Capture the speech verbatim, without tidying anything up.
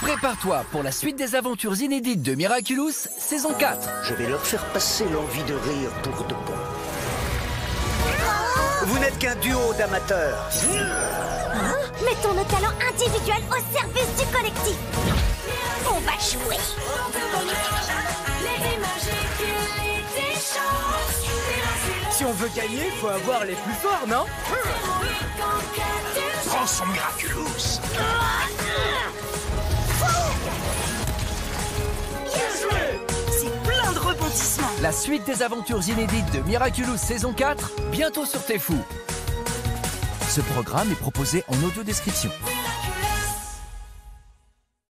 Prépare-toi pour la suite des aventures inédites de Miraculous, saison quatre. Je vais leur faire passer l'envie de rire pour de bon. Vous n'êtes qu'un duo d'amateurs. Hein? Mettons nos talents individuels au service du collectif. On va jouer. Si on veut gagner, faut avoir les plus forts, non? Prends son Miraculous. C'est plein de rebondissements. La suite des aventures inédites de Miraculous, saison quatre, bientôt sur T F U. Ce programme est proposé en audio description.